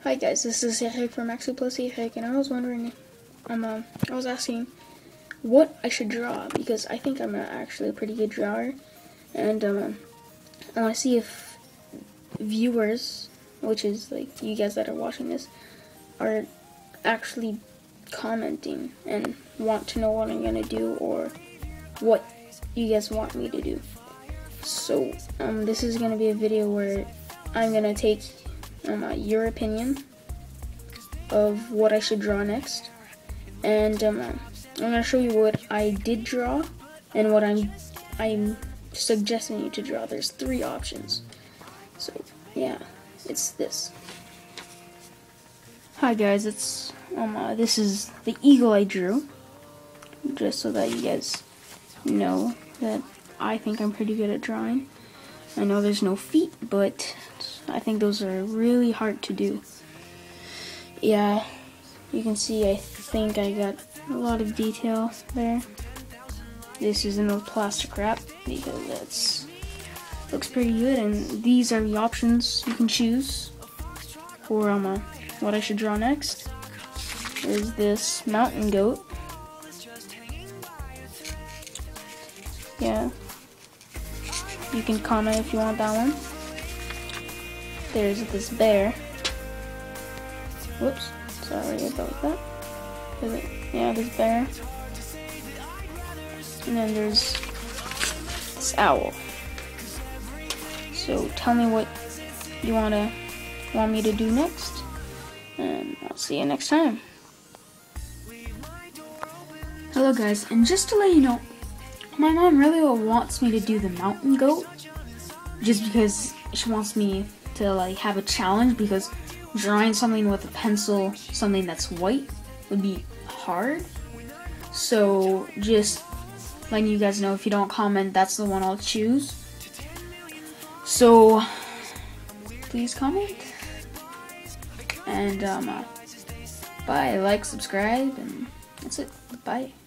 Hi guys, this is Eric from Maxi Plus Eric, and I was wondering, I was asking what I should draw because I think I'm actually a pretty good drawer, and I want to see if viewers, which is like you guys that are watching this, are actually commenting and want to know what I'm gonna do or what you guys want me to do. So this is gonna be a video where I'm gonna take your opinion of what I should draw next, and I'm gonna show you what I did draw and what I'm suggesting you to draw. There's 3 options. So yeah, it's this. Hi guys, it's this is the eagle I drew, just so that you guys know that I think I'm pretty good at drawing. I know there's no feet, but I think those are really hard to do. Yeah, you can see I think I got a lot of detail there. This is no plastic wrap because that's looks pretty good, and these are the options you can choose for what I should draw next. There's this mountain goat. Yeah. You can comment if you want that one. There's this bear. Whoops, sorry about that. Yeah, this bear. And then there's this owl. So tell me what you want me to do next, and I'll see you next time. Hello guys, and just to let you know, my mom really wants me to do the mountain goat, just because she wants me to like have a challenge, because drawing something with a pencil, something that's white, would be hard. So just letting you guys know, if you don't comment, that's the one I'll choose. So please comment, and bye, like, subscribe, and that's it. Bye.